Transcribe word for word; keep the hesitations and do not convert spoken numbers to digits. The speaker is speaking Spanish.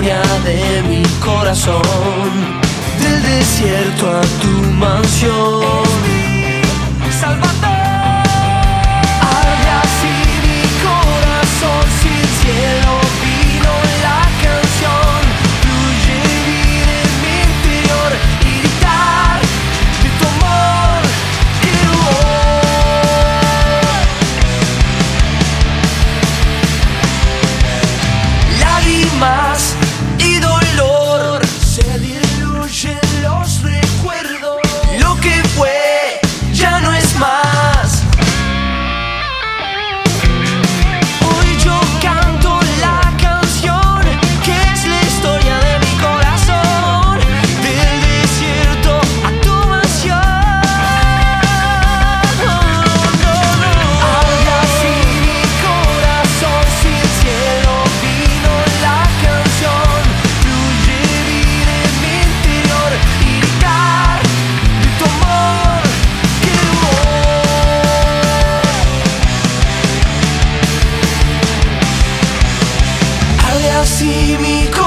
historia de mi corazón, del desierto a tu mansión. Salvador, arde así mi corazón, si el cielo vino la canción, fluye vida en mi interior y gritar de tu amor quiero hoy. Lágrimas y dolor, se diluyen los recuerdos, lo que fue ya no es más. Hoy yo canto la canción que es la historia de mi corazón, del desierto a tu mansión. Arde así mi corazón, si el cielo vino la canción, fluye vida en mi interior y gritar de tu amor quiero hoy. Arde así mi corazón,